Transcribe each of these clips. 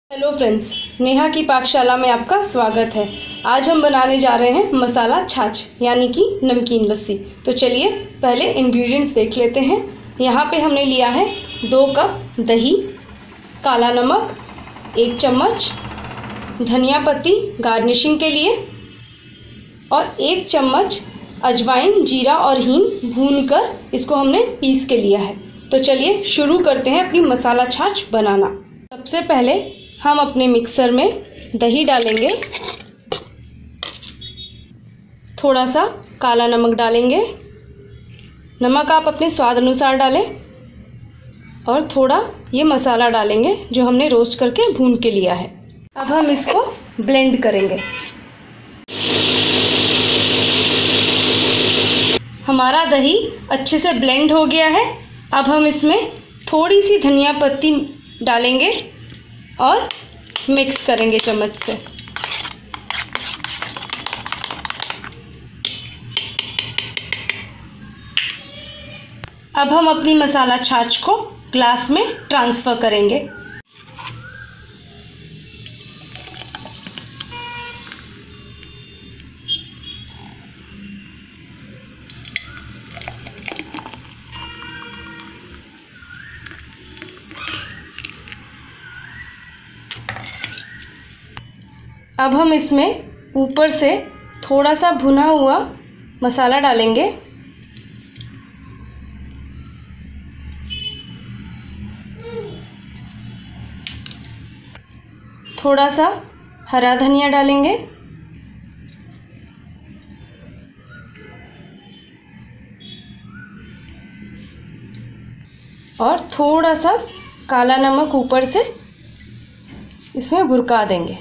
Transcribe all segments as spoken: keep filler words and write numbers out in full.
Hello friends, Neha की पाकशाला में आपका स्वागत है। आज हम बनाने जा रहे हैं मसाला छाछ यानी कि नमकीन लस्सी। तो चलिए पहले इंग्रेडिएंट्स देख लेते हैं। यहाँ पे हमने लिया है दो कप दही, काला नमक एक चम्मच, धनिया पत्ती गार्निशिंग के लिए और एक चम्मच अजवाइन, जीरा और हींग भूनकर इसको हमने पीस के लिया है। तो चलिए शुरू करते हैं अपनी मसाला छाछ बनाना। सबसे पहले हम अपने मिक्सर में दही डालेंगे, थोड़ा सा काला नमक डालेंगे, नमक आप अपने स्वाद अनुसार डालें, और थोड़ा ये मसाला डालेंगे जो हमने रोस्ट करके भून के लिया है। अब हम इसको ब्लेंड करेंगे। हमारा दही अच्छे से ब्लेंड हो गया है। अब हम इसमें थोड़ी सी धनिया पत्ती डालेंगे और मिक्स करेंगे चम्मच से। अब हम अपनी मसाला छाछ को ग्लास में ट्रांसफ़र करेंगे। अब हम इसमें ऊपर से थोड़ा सा भुना हुआ मसाला डालेंगे, थोड़ा सा हरा धनिया डालेंगे और थोड़ा सा काला नमक ऊपर से इसमें बुरका देंगे।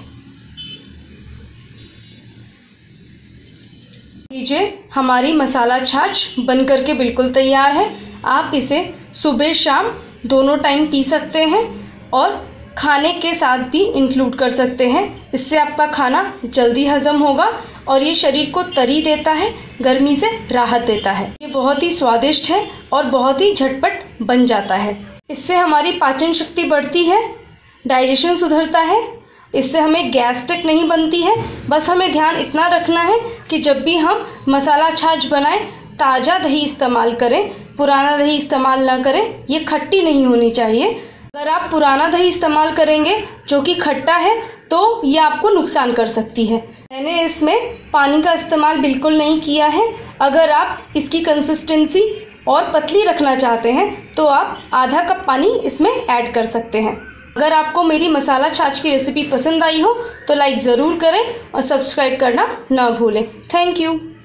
लीजिए, हमारी मसाला छाछ बन करके बिल्कुल तैयार है। आप इसे सुबह शाम दोनों टाइम पी सकते हैं और खाने के साथ भी इंक्लूड कर सकते हैं। इससे आपका खाना जल्दी हजम होगा और ये शरीर को तरी देता है, गर्मी से राहत देता है। ये बहुत ही स्वादिष्ट है और बहुत ही झटपट बन जाता है। इससे हमारी पाचन शक्ति बढ़ती है, डाइजेशन सुधरता है, इससे हमें गैस्ट्रिक नहीं बनती है। बस हमें ध्यान इतना रखना है कि जब भी हम मसाला छाछ बनाएं ताज़ा दही इस्तेमाल करें, पुराना दही इस्तेमाल ना करें। ये खट्टी नहीं होनी चाहिए। अगर आप पुराना दही इस्तेमाल करेंगे जो कि खट्टा है तो ये आपको नुकसान कर सकती है। मैंने इसमें पानी का इस्तेमाल बिल्कुल नहीं किया है। अगर आप इसकी कंसिस्टेंसी और पतली रखना चाहते हैं तो आप आधा कप पानी इसमें ऐड कर सकते हैं। अगर आपको मेरी मसाला छाछ की रेसिपी पसंद आई हो तो लाइक ज़रूर करें और सब्सक्राइब करना ना भूलें। Thank you.